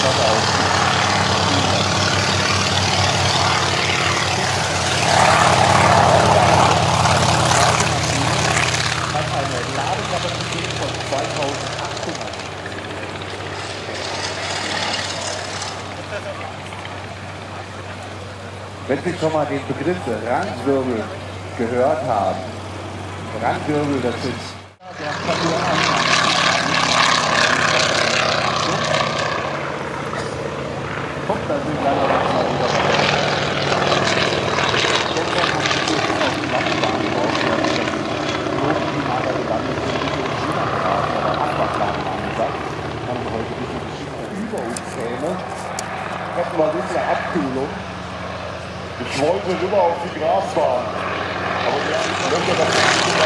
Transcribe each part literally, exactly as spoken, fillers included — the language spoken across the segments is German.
Wenn Sie schon mal den Begriff Randwirbel gehört haben, Randwirbel, das ist kommt da sind leider noch mal wieder gestern haben Sie hier schon auf die Landebahn drauf, die Maler gelandet sind, die in China geraten, aber Aquaplanen angesagt, haben wir heute diese Geschichte über uns Zähne. Hätten wir diese Abkühlung. Ich wollte rüber auf die Grasbahn, aber die haben Löcher das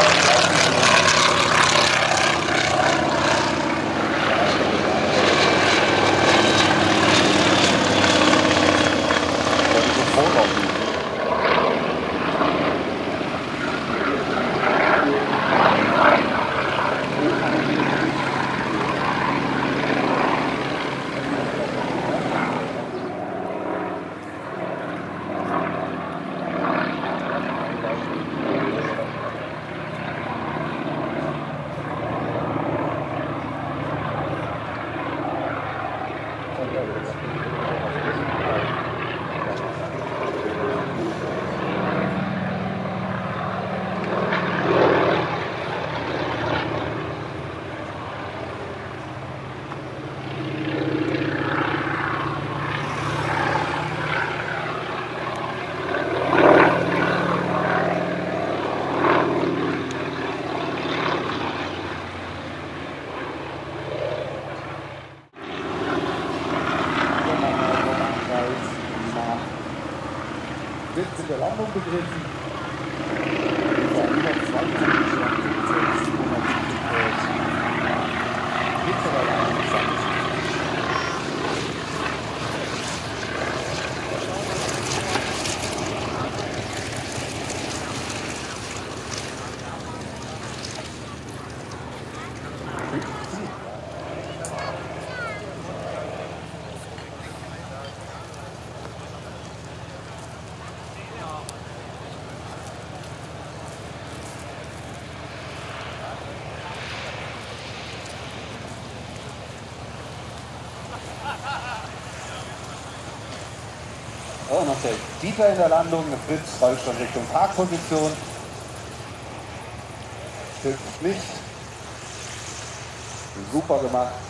Sitz in der Landung begriffen. Über hundertzweiundzwanzig Oh, noch der Dieter in der Landung, der Fritz rollt schon Richtung Parkposition. Hilft nicht. Super gemacht.